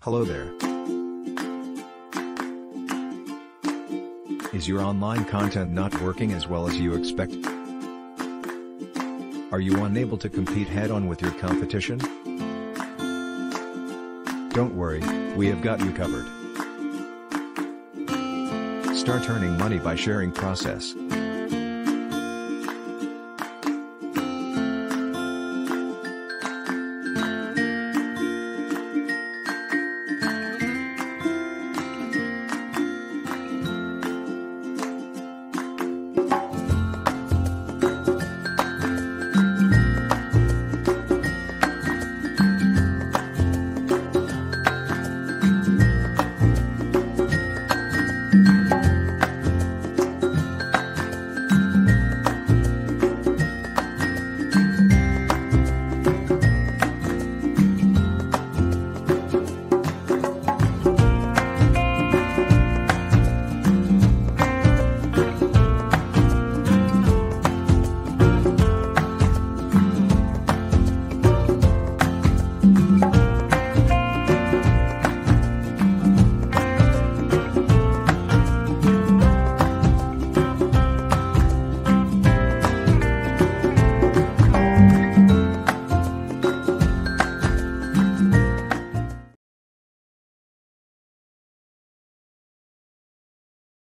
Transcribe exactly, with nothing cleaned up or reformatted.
Hello there. Is your online content not working as well as you expect? Are you unable to compete head-on with your competition? Don't worry, we have got you covered. Start earning money by sharing process.